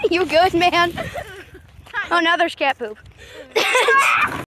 You good, man? Oh, now there's cat poop.